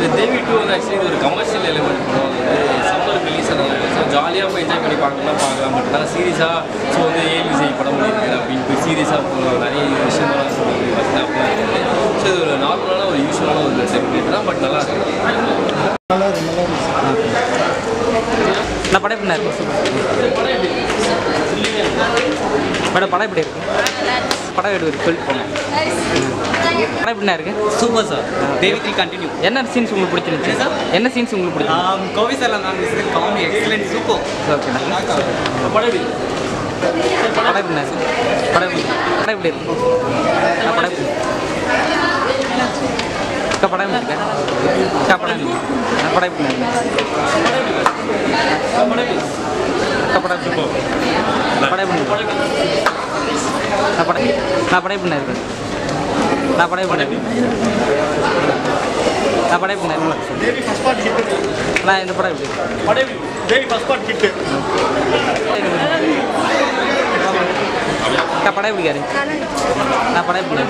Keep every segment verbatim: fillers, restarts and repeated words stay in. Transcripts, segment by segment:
இந்த தேவி டூ வந்து ஆக்சுவலி இது ஒரு கமர்ஷியல் எலிமெண்ட் படம் வந்து சம்மர் ரிலீஸ் ஆனது ஸோ ஜாலியாக போய் என்ஜாய் பண்ணி பார்க்கலாம் பார்க்கலாம் பட் ஆனால் சீரியஸாக ஸோ வந்து ஏ விஜய் படம் பண்ணியிருக்கு அப்படின்னு போய் சீரியஸாக போகணும் நிறைய விஷயங்கள்லாம் சொல்லுது ஃபஸ்ட் ஹாஃப்லாம் இருக்குது ஸோ இது ஒரு நார்மலான ஒரு யூஸ்வலான ஒரு செக்மெண்ட் தான் பட் நல்லா இருக்கு நல்லா இருக்கு நல்லா இருக்கு நான் படம் எப்படி இருக்கு மேடம் படம் எப்படி இருக்கு படம் எப்படி இருக்கு சொல்லிட்டு போங்க படம் எப்படி இருக்கு super sir Devi three continue என்ன சீன்ஸ் உங்களுக்கு பிடிச்சிருந்துச்சு சார் என்ன சீன்ஸ் உங்களுக்கு பிடிச்சிருந்துச்சு கோவி சார்லாம் நான் காமெடி எக்ஸலென்ட் சூப்பர் ஓகே படம் எப்படி படம் எப்படி இருக்கு படம் எப்படி படம் எப்படி இருக்கு படம் எப்படி படம் எப்படி இருக்கு படம் எப்படி படம் எப்படி படம் நான் படை பண்ண இருக்கேன் நான் படை பண்ண நான் படை பண்ண நான் இந்த படம் எப்படி நான் படம் எப்படி நான் படம் எப்படி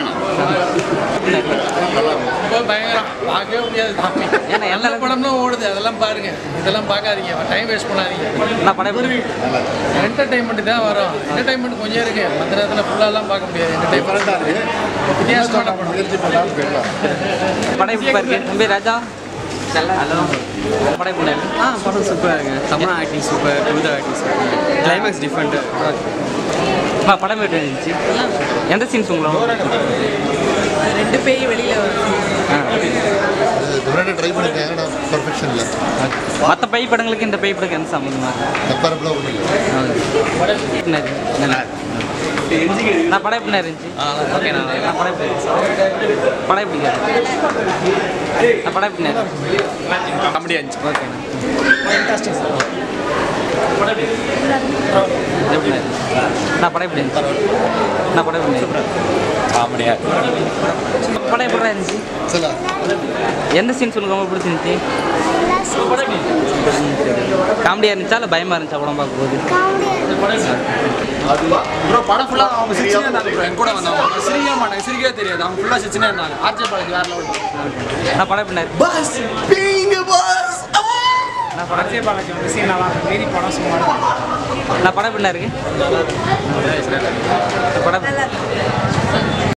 பயங்கரம் பார்க்கவே முடியாது ஏன்னா எல்லா படம்லாம் ஓடுது அதெல்லாம் பாருங்க இதெல்லாம் பார்க்காதீங்க டைம் வேஸ்ட் பண்ணாதீங்க நான் படம் என்டர்டைன்மெண்ட் தான் வரும் என்டர்டைன்மெண்ட் கொஞ்சம் இருக்கு மற்ற நேரத்தில் ஃபுல்லாலாம் பார்க்க முடியாது என்டர்டைன்மெண்ட் வித்தியாசமான படம் படம் எப்படி பாருங்க தம்பி ராஜா ஹலோ படம் எப்படி ஆ படம் சூப்பராக இருக்குது Tamil acting super Kavitha acting super climax different அம்மா படம் எப்படி இருந்துச்சு எந்த சீன்ஸ் உங்களுக்கு ரெண்டு பேய் வெளியில் வரும் ட்ரை பண்ணிருக்கேன் நான் பர்ஃபெக்ஷன் இல்லை மற்ற பேய் படங்களுக்கு இந்த பேய் படத்துக்கு எந்த சம்மந்தமாக கம்பேரபிளாக ஒன்றும் இல்லை நான் படம் எப்படி இருந்துச்சு ஓகே நான் நான் படம் எப்படி படம் எப்படி நான் படம் எப்படி காமெடியாக இருந்துச்சு ஓகேண்ணா எப்படி நான் படம் எப்படி இருந்துச்சு நான் படம் எப்படி காமெடியாக படம் எப்படி இருந்துச்சு சரி எந்த சீன்ஸ் உங்களுக்கு ரொம்ப பிடிச்சிருந்துச்சு காமெடியாக இருந்துச்சா இல்லை பயமாக இருந்துச்சா படம் பார்க்கும்போது ப்ரோ படம் ஃபுல்லாக அவங்க சிரிச்சுனே இருந்தாங்க ப்ரோ என் கூட வந்தவங்க சிரிக்க மாட்டாங்க சிரிக்கவே தெரியாது அவங்க ஃபுல்லாக சிரிச்சுனே இருந்தாங்க ஆர்ஜே பாலாஜி வேற லெவல் நான் படம் எப்படி பஸ் பீயிங் பஸ் நான் படம் ஆர்ஜே பாலாஜி வந்து சீன் நல்லா இருக்கு மீறி படம் சும்மா நான் படம் எப்படி இருக்கு படம்